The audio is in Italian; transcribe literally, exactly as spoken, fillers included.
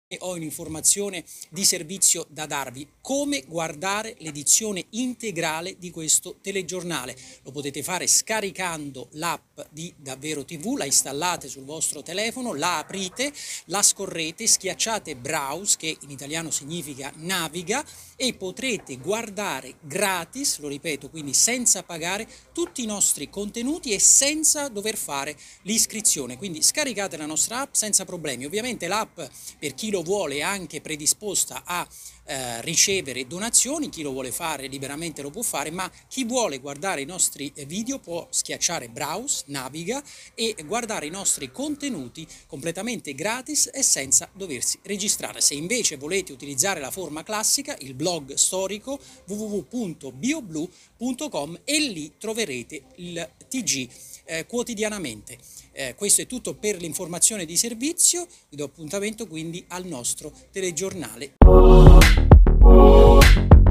Ho un'informazione di servizio da darvi: come guardare l'edizione integrale di questo telegiornale. Lo potete fare scaricando l'app di Davvero tivù, la installate sul vostro telefono, la aprite, la scorrete, schiacciate browse, che in italiano significa naviga, e potrete guardare gratis, lo ripeto, quindi senza pagare, tutti i nostri contenuti e senza dover fare l'iscrizione. Quindi scaricate la nostra app senza problemi. Ovviamente l'app, per chi lo vuole, è anche predisposta a eh, ricevere donazioni. Chi lo vuole fare liberamente lo può fare, ma chi vuole guardare i nostri video può schiacciare browse, naviga, e guardare i nostri contenuti completamente gratis e senza doversi registrare. Se invece volete utilizzare la forma classica, il blog storico w w w punto bioblu punto com, e lì troverete il T G eh, quotidianamente. Eh, questo è tutto per l'informazione di servizio. Vi do appuntamento quindi al nostro telegiornale.